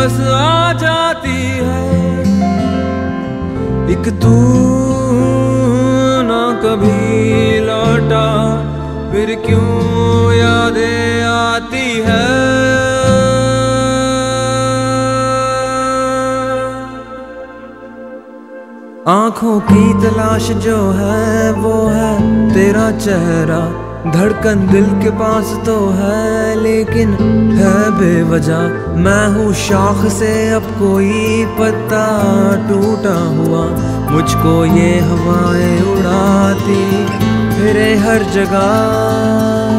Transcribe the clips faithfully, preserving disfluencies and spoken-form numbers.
बस आ जाती है। एक तू ना कभी लौटा, फिर क्यों यादें आती है। आंखों की तलाश जो है वो है तेरा चेहरा, धड़कन दिल के पास तो है लेकिन है बेवजह। मैं हूँ शाख से अब कोई पत्ता टूटा हुआ, मुझको ये हवाएं उड़ाती फिरे हर जगह।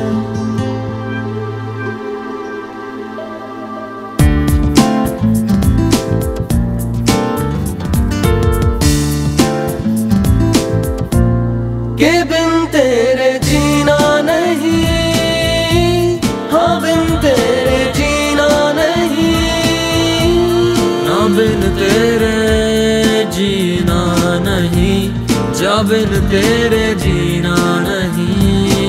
के बिन तेरे जीना नहीं, हाँ बिन तेरे जीना नहीं। ना बिन तेरे जीना नहीं, जा बिन तेरे जीना नहीं।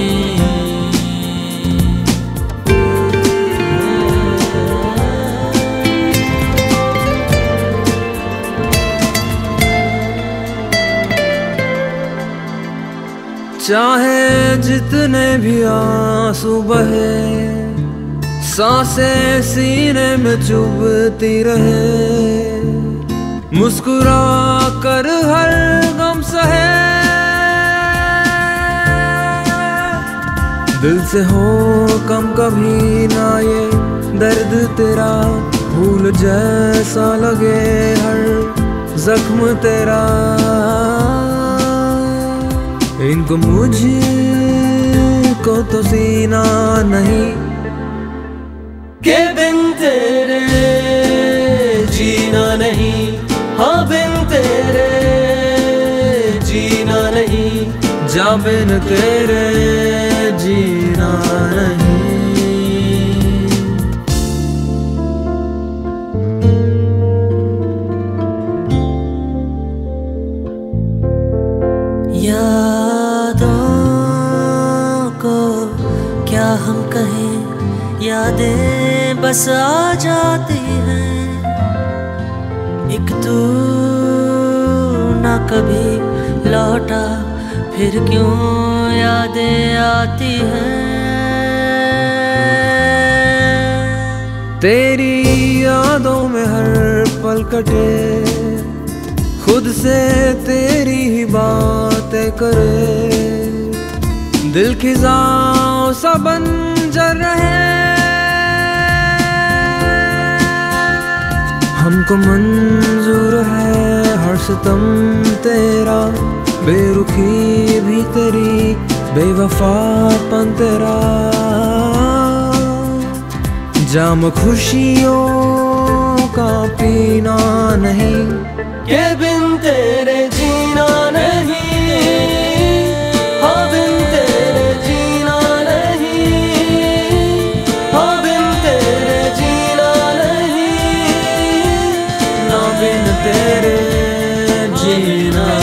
चाहे जितने भी आंसू बहे, सांसें सीने में चुभती रहे, मुस्कुरा कर हर गम सहे। दिल से हो कम कभी ना ये दर्द तेरा, भूल जैसा लगे हर जख्म तेरा। इनको मुझे को तो सीना नहीं, के बिन तेरे जीना नहीं, हाँ बिन तेरे जीना नहीं। जा बिन तेरे जीना नहीं। यादों को क्या हम कहें, यादें बस आ जाती हैं। एक तू ना कभी लौटा, फिर क्यों यादें आती हैं। तेरी यादों में हर पल कटे, खुद से तेरी ही बातें करे, दिल खिजाओ सा बंजर रहे। हमको मंजूर है हर सितम तेरा, बेरुखी भी तेरी, बेवफापन तेरा। जाम खुशियों का पीना नहीं, के बिन तेरे जीना नहीं, हाँ बिन तेरे जीना नहीं, हाँ बिन तेरे जीना नहीं। ना बिन तेरे जीना